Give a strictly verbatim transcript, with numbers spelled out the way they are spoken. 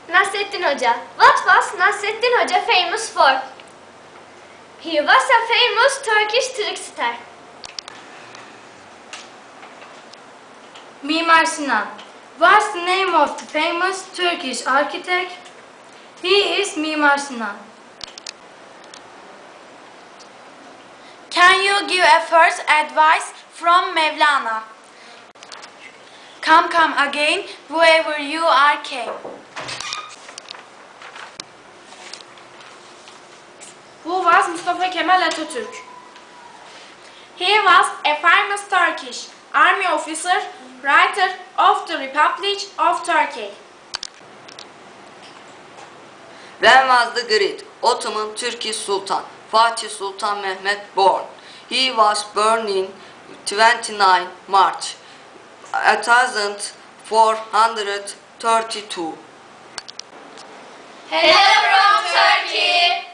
Nasreddin Hoca. What was Nasreddin Hoca famous for? He was a famous Turkish trickster. Mimar Sinan. What's the name of the famous Turkish architect? He is Mimar Sinan. Can you give a first advice from Mevlana? Come, come again, whoever you are came. Who was Mustafa Kemal Atatürk? He was a famous Turkish army officer, writer of the Republic of Turkey. When was the great Ottoman Turkish Sultan Fatih Sultan Mehmed born? He was born in twenty-ninth March one thousand four hundred thirty-two. Hello from Turkey.